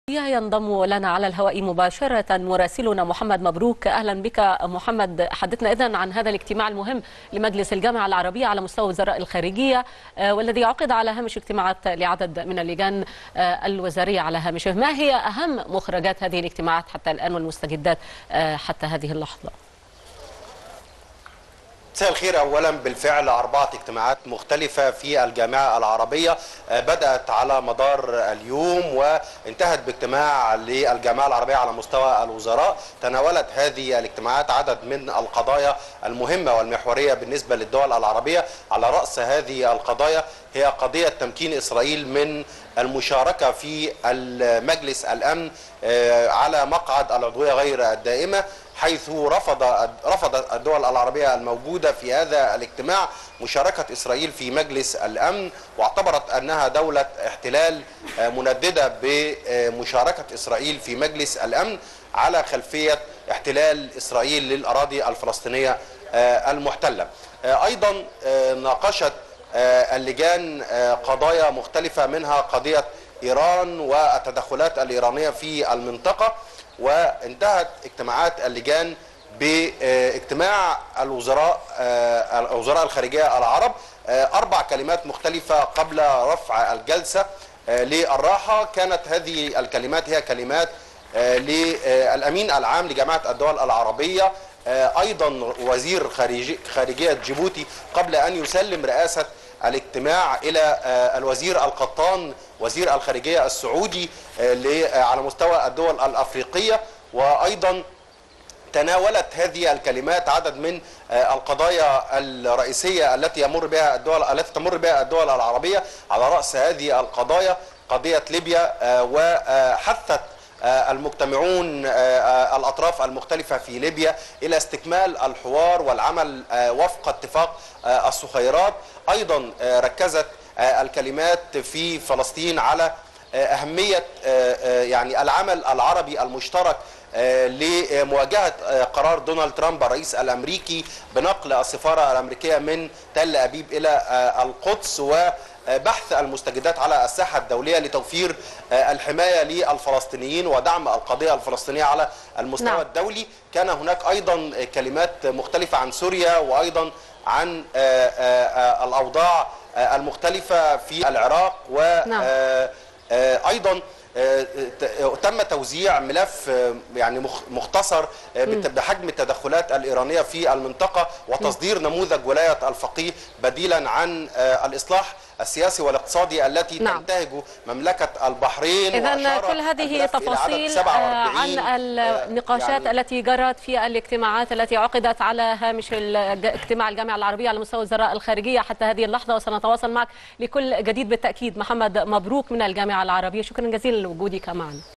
ينضم لنا على الهواء مباشرة مراسلنا محمد مبروك. أهلا بك محمد. حدثنا إذن عن هذا الاجتماع المهم لمجلس الجامعة العربية على مستوى وزراء الخارجية والذي عقد على هامش اجتماعات لعدد من اللجان الوزارية على هامشه. ما هي أهم مخرجات هذه الاجتماعات حتى الآن والمستجدات حتى هذه اللحظة؟ مساء الخير. أولا بالفعل 4 اجتماعات مختلفة في الجامعة العربية بدأت على مدار اليوم وانتهت باجتماع للجامعة العربية على مستوى الوزراء. تناولت هذه الاجتماعات عدد من القضايا المهمة والمحورية بالنسبة للدول العربية. على رأس هذه القضايا هي قضية تمكين إسرائيل من المشاركة في المجلس الأمن على مقعد العضوية غير الدائمة، حيث رفضت الدول العربية الموجودة في هذا الاجتماع مشاركة إسرائيل في مجلس الأمن، واعتبرت أنها دولة احتلال منددة بمشاركة إسرائيل في مجلس الأمن على خلفية احتلال إسرائيل للأراضي الفلسطينية المحتلة. أيضا ناقشت اللجان قضايا مختلفة، منها قضية إيران والتدخلات الإيرانية في المنطقة. وانتهت اجتماعات اللجان باجتماع وزراء الخارجية العرب 4 كلمات مختلفة قبل رفع الجلسة للراحة. كانت هذه الكلمات هي كلمات للأمين العام لجامعة الدول العربية، أيضا وزير خارجية جيبوتي، قبل أن يسلم رئاسة الاجتماع إلى الوزير القطان وزير الخارجية السعودي على مستوى الدول الأفريقية. وأيضا تناولت هذه الكلمات عدد من القضايا الرئيسية التي تمر بها الدول العربية. على رأس هذه القضايا قضية ليبيا، وحثت المجتمعون الأطراف المختلفة في ليبيا إلى استكمال الحوار والعمل وفق اتفاق الصخيرات. أيضا ركزت الكلمات في فلسطين على أهمية يعني العمل العربي المشترك لمواجهة قرار دونالد ترامب الرئيس الأمريكي بنقل السفارة الأمريكية من تل أبيب إلى القدس، وبحث المستجدات على الساحة الدولية لتوفير الحماية للفلسطينيين ودعم القضية الفلسطينية على المستوى الدولي. كان هناك أيضا كلمات مختلفة عن سوريا، وأيضا عن الأوضاع المختلفة في العراق. وأيضا تم توزيع ملف يعني مختصر بحجم التدخلات الإيرانية في المنطقة وتصدير نموذج ولاية الفقيه بديلا عن الإصلاح السياسي والاقتصادي التي تنتهجه مملكة البحرين. إذن كل هذه تفاصيل عن النقاشات التي جرت في الاجتماعات التي عقدت على هامش اجتماع الجامعة العربية على مستوى وزراء الخارجية حتى هذه اللحظة، وسنتواصل معك لكل جديد بالتأكيد. محمد مبروك من الجامعة العربية، شكرا جزيلا لوجودك معنا.